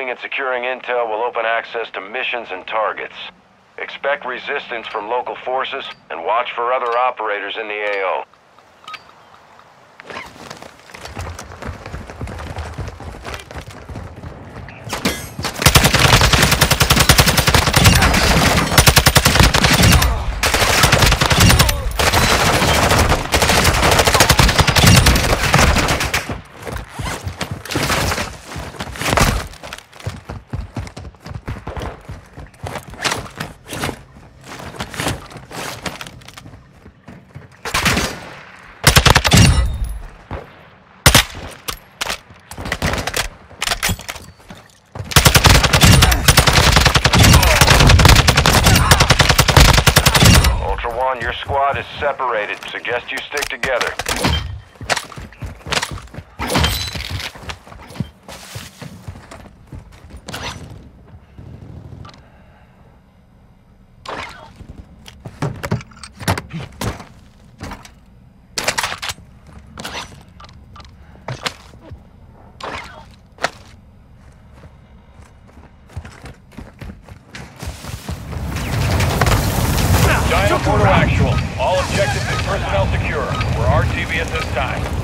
Locating and securing intel will open access to missions and targets. Expect resistance from local forces and watch for other operators in the AO. Your squad is separated. Suggest you stick together. Giant Portal actual. All objectives and personnel secure. We're RTV at this time.